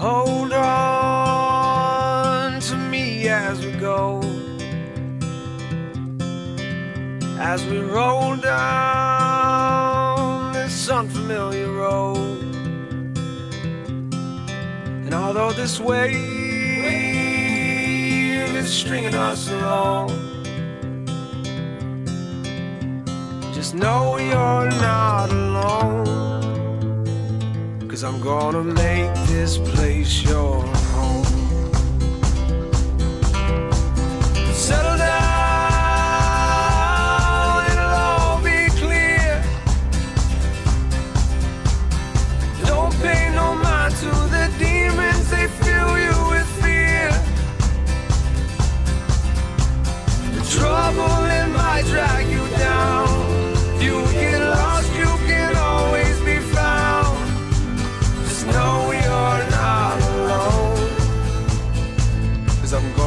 hold on to me as we go, as we roll down this unfamiliar road. And although this wave is stringing us along, just know you're not alone, 'cause I'm gonna make this place your home. Settle down, it'll all be clear. Don't pay no mind to the demons, they fill you with fear. The trouble, it might drag you down. You get lost, you can always be found. Just know you're not alone, 'cause I'm going